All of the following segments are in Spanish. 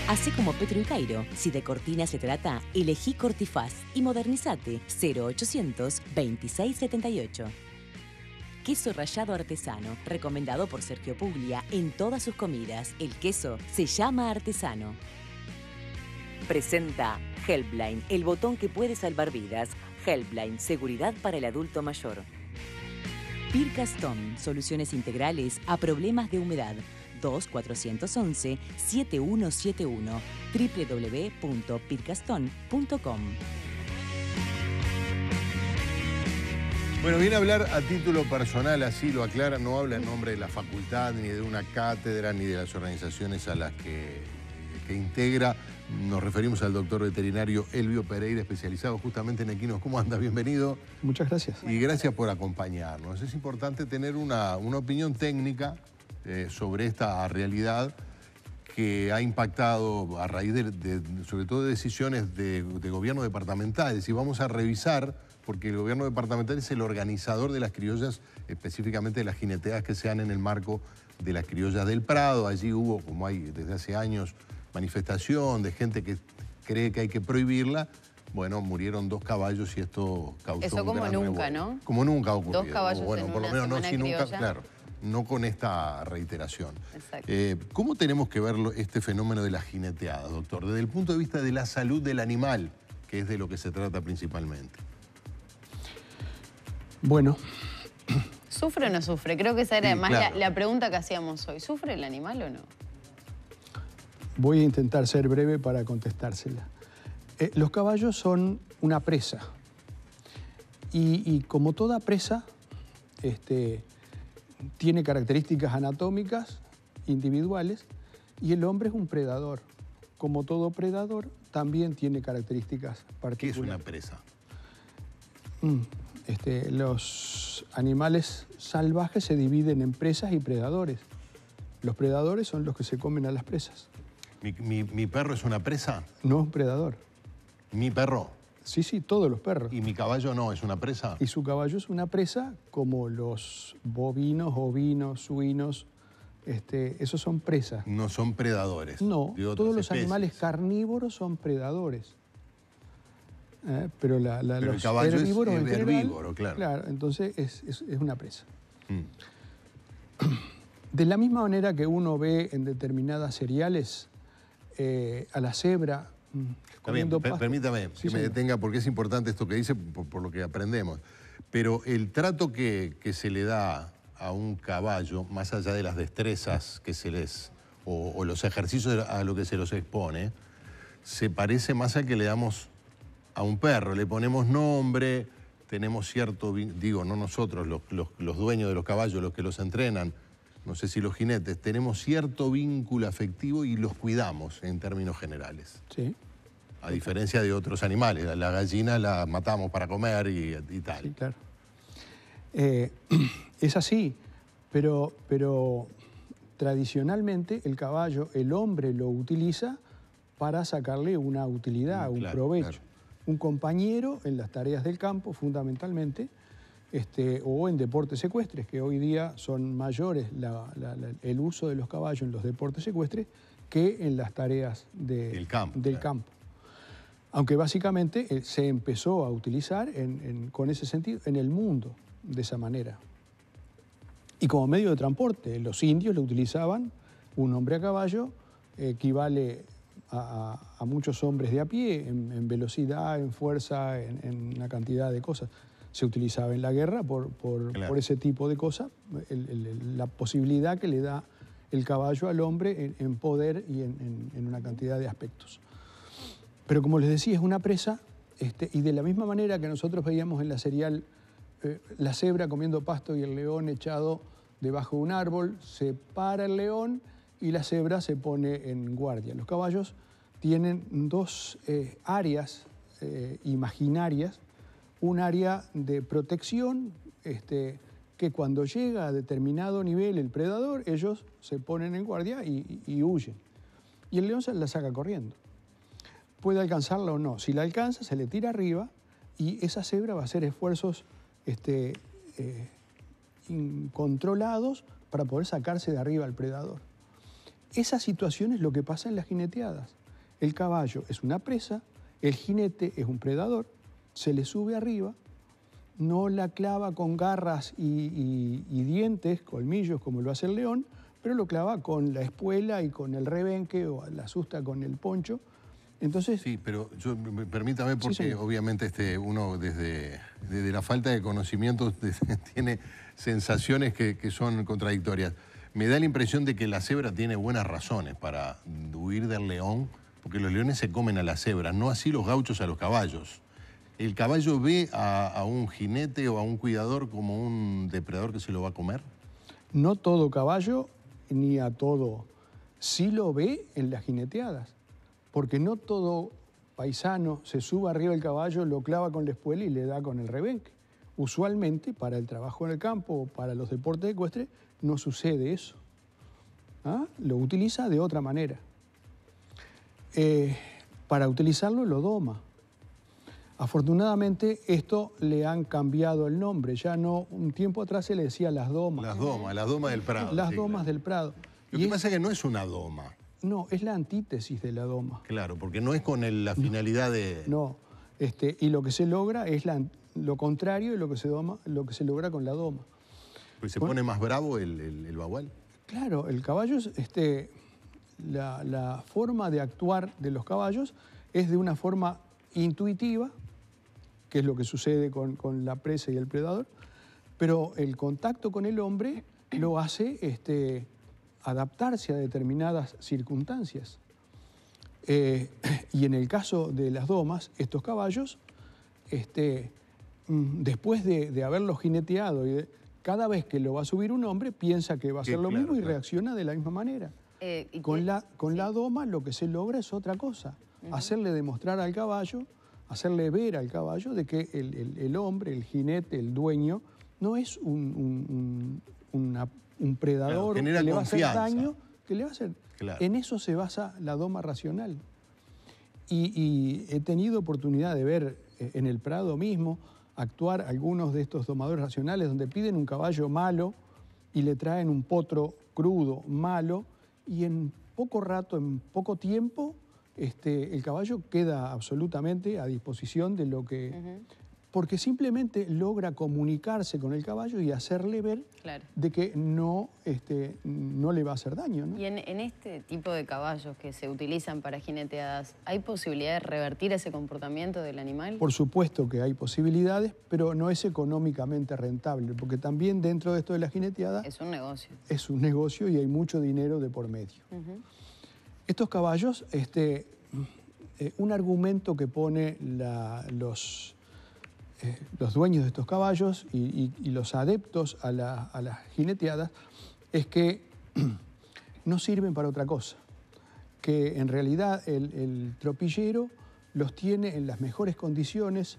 Hacé como Petro y Cairo. Si de cortina se trata, elegí Cortifaz y modernizate 0800 2678. Queso rallado artesano, recomendado por Sergio Puglia en todas sus comidas. El queso se llama artesano. Presenta Helpline, el botón que puede salvar vidas. Helpline, seguridad para el adulto mayor. Pircaston, soluciones integrales a problemas de humedad. 2-411-7171, www.pircaston.com. Bueno, viene a hablar a título personal, así lo aclara, no habla en nombre de la facultad, ni de una cátedra, ni de las organizaciones a las que integra. Nos referimos al doctor veterinario Elvio Pereira, especializado justamente en equinos. ¿Cómo anda? Bienvenido. Muchas gracias. Y gracias por acompañarnos. Es importante tener una opinión técnica sobre esta realidad que ha impactado a raíz sobre todo de decisiones de gobierno departamentales. Y vamos a revisar, porque el gobierno departamental es el organizador de las criollas, específicamente de las jineteadas que se dan en el marco de las criollas del Prado. Allí hubo, como hay desde hace años, manifestación de gente que cree que hay que prohibirla. Bueno, murieron 2 caballos y esto causó eso como nunca, ¿no? Como nunca ha ocurrido. 2 caballos bueno, en por lo una menos no, semana sí, nunca, criolla. claro, no con esta reiteración. Exacto. ¿Cómo tenemos que ver este fenómeno de las jineteadas, doctor? Desde el punto de vista de la salud del animal, que es de lo que se trata principalmente. Bueno, ¿Sufre o no sufre? Creo que esa era Sí, además claro. la pregunta que hacíamos hoy. ¿Sufre el animal o no? voy a intentar ser breve para contestársela. Los caballos son una presa. Y como toda presa, tiene características anatómicas individuales y el hombre es un predador. Como todo predador, también tiene características particulares. ¿Qué es una presa? Los animales salvajes se dividen en presas y predadores. Los predadores son los que se comen a las presas. ¿Mi perro es una presa? No es un predador. ¿Mi perro? Sí, sí, todos los perros. ¿Y mi caballo no es una presa? Y su caballo es una presa como los bovinos, ovinos, suinos. Esos son presas. No son predadores. No, de otras todos los especies. animales carnívoros son predadores. Pero Pero el los caballo es herbívoros en general, herbívoro, claro. Claro, entonces es una presa. Mm. De la misma manera que uno ve en determinadas cereales a la cebra comiendo pasto. Permítame Sí, que me señor. detenga porque es importante esto que dice por lo que aprendemos. Pero el trato que se le da a un caballo, más allá de las destrezas que se les, o los ejercicios a lo que se los expone, se parece más al que le damos a un perro. Le ponemos nombre, tenemos cierto, digo, no nosotros, los dueños de los caballos, los que los entrenan, no sé si los jinetes, tenemos cierto vínculo afectivo y los cuidamos en términos generales. Sí, A diferencia de otros animales, la gallina la matamos para comer y tal. sí, claro. Es así, pero tradicionalmente el caballo, el hombre lo utiliza para sacarle una utilidad, un Claro, provecho. claro. Un compañero en las tareas del campo, fundamentalmente, o en deportes ecuestres, que hoy día son mayores el uso de los caballos en los deportes ecuestres que en las tareas del claro. campo. Aunque básicamente se empezó a utilizar con ese sentido en el mundo, de esa manera. Y como medio de transporte, los indios lo utilizaban, un hombre a caballo equivale a muchos hombres de a pie en velocidad, en fuerza, en una cantidad de cosas. Se utilizaba en la guerra por ese tipo de cosas, la posibilidad que le da el caballo al hombre en poder y en una cantidad de aspectos. Pero como les decía, es una presa, y de la misma manera que nosotros veíamos en la serial la cebra comiendo pasto y el león echado debajo de un árbol, se para el león y la cebra se pone en guardia. Los caballos tienen 2 áreas imaginarias, un área de protección, que cuando llega a determinado nivel el predador, ellos se ponen en guardia y huyen. Y el león se la saca corriendo. Puede alcanzarla o no. Si la alcanza, se le tira arriba y esa cebra va a hacer esfuerzos incontrolados para poder sacarse de arriba al predador. Esa situación es lo que pasa en las jineteadas. El caballo es una presa, el jinete es un predador, se le sube arriba, no la clava con garras y dientes, colmillos, como lo hace el león, pero lo clava con la espuela y con el rebenque o la asusta con el poncho. Entonces, sí, pero permítame porque obviamente uno desde la falta de conocimientos tiene sensaciones que son contradictorias. Me da la impresión de que la cebra tiene buenas razones para huir del león, porque los leones se comen a las cebras, no así los gauchos a los caballos. ¿El caballo ve a un jinete o a un cuidador como un depredador que se lo va a comer? No todo caballo ni a todo. Sí lo ve en las jineteadas, porque no todo paisano se sube arriba del caballo, lo clava con la espuela y le da con el rebenque. Usualmente, para el trabajo en el campo o para los deportes ecuestres, no sucede eso. ¿Ah? Lo utiliza de otra manera. Para utilizarlo lo doma. Afortunadamente, esto le han cambiado el nombre. Ya no, un tiempo atrás se le decía las domas. Las domas del Prado. Las domas del Prado. Lo que pasa es que no es una doma. No, es la antítesis de la doma. Claro, porque no es con la finalidad de... No, y lo que se logra es lo contrario de lo que se logra con la doma. Pues se pone más bravo el bagual. Claro, el caballo, la forma de actuar de los caballos es de una forma intuitiva, que es lo que sucede con la presa y el predador, pero el contacto con el hombre lo hace adaptarse a determinadas circunstancias. Y en el caso de las domas, estos caballos, después de haberlos jineteado, cada vez que lo va a subir un hombre, piensa que va a hacer lo mismo y reacciona de la misma manera. Con la doma lo que se logra es otra cosa, hacerle demostrar al caballo, hacerle ver al caballo de que el hombre, el jinete, el dueño, no es un predador, claro, que le va a hacer confianza. daño, que le va a hacer... Claro. En eso se basa la doma racional. Y he tenido oportunidad de ver en el Prado mismo actuar algunos de estos domadores racionales donde piden un caballo malo y le traen un potro crudo, malo, y en poco rato, en poco tiempo, el caballo queda absolutamente a disposición de lo que... Porque simplemente logra comunicarse con el caballo y hacerle ver de que no le va a hacer daño, ¿no? Y en este tipo de caballos que se utilizan para jineteadas, ¿hay posibilidad de revertir ese comportamiento del animal? Por supuesto que hay posibilidades, pero no es económicamente rentable, porque también dentro de esto de la jineteada... Es un negocio. Es un negocio y hay mucho dinero de por medio. Estos caballos, un argumento que pone los dueños de estos caballos y los adeptos a las jineteadas es que no sirven para otra cosa, que en realidad el tropillero los tiene en las mejores condiciones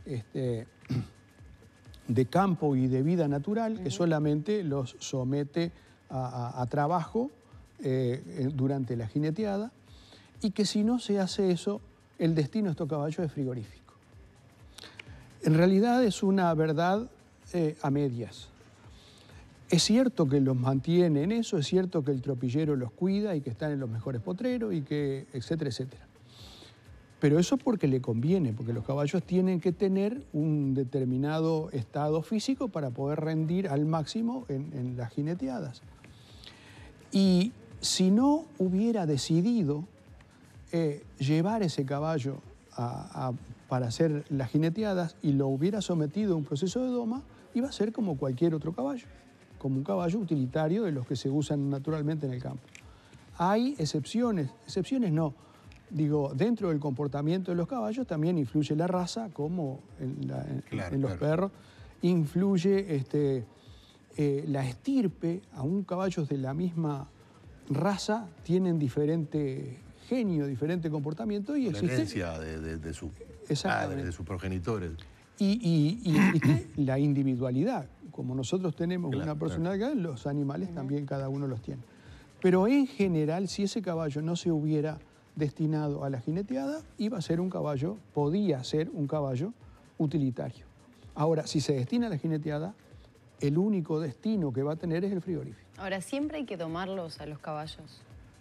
de campo y de vida natural, que solamente los somete a trabajo durante la jineteada, y que si no se hace eso, el destino de estos caballos es frigorífico. En realidad es una verdad a medias. Es cierto que los mantiene en eso, es cierto que el tropillero los cuida y que están en los mejores potreros y que etcétera, etcétera. Pero eso porque le conviene, porque los caballos tienen que tener un determinado estado físico para poder rendir al máximo en las jineteadas. Y si no hubiera decidido llevar ese caballo para hacer las jineteadas y lo hubiera sometido a un proceso de doma, iba a ser como cualquier otro caballo, como un caballo utilitario de los que se usan naturalmente en el campo. Hay excepciones no, digo, dentro del comportamiento de los caballos también influye la raza, como en los perros, influye la estirpe. Aún caballos de la misma raza tienen diferente genio, diferente comportamiento y existe... La herencia de sus padres, de sus progenitores. Y la individualidad, como nosotros tenemos una personalidad, los animales también cada uno los tiene. Pero en general, si ese caballo no se hubiera destinado a la jineteada, podía ser un caballo utilitario. Ahora, si se destina a la jineteada, el único destino que va a tener es el frigorífico. Ahora, ¿siempre hay que domarlos a los caballos?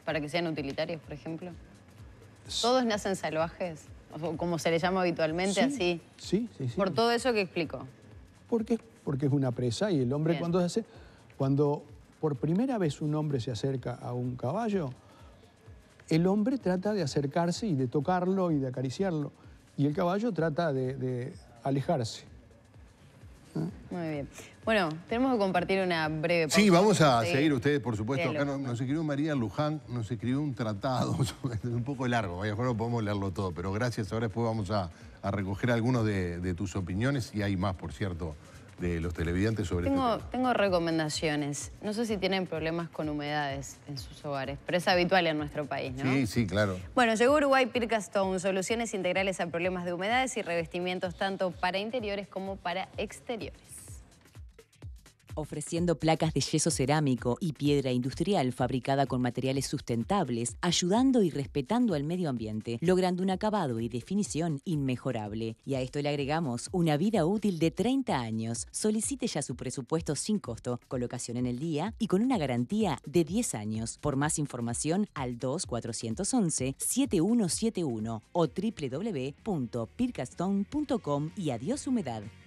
para que sean utilitarios, por ejemplo? ¿Todos nacen salvajes? O como se le llama habitualmente, así. Sí. Por todo eso que explicó. ¿Por qué? Porque es una presa y el hombre Bien. cuando por primera vez un hombre se acerca a un caballo, el hombre trata de acercarse y de tocarlo y de acariciarlo. Y el caballo trata de alejarse. Muy bien. Bueno, tenemos que compartir una breve pausa. Sí, vamos a Sí. seguir ustedes, por supuesto. Acá Diálogo. nos escribió María Luján, nos escribió un tratado, es un poco largo, mejor no podemos leerlo todo, pero gracias. Ahora después vamos a recoger algunos de tus opiniones y hay más, por cierto, de los televidentes sobre este tema. Tengo recomendaciones. No sé si tienen problemas con humedades en sus hogares, pero es habitual en nuestro país, ¿no? Sí, claro. Bueno, llegó Uruguay Pirca Stone, soluciones integrales a problemas de humedades y revestimientos tanto para interiores como para exteriores. Ofreciendo placas de yeso cerámico y piedra industrial fabricada con materiales sustentables, ayudando y respetando al medio ambiente, logrando un acabado y definición inmejorable. Y a esto le agregamos una vida útil de 30 años. Solicite ya su presupuesto sin costo, colocación en el día y con una garantía de 10 años. Por más información al 2411-7171 o www.pircastone.com y adiós humedad.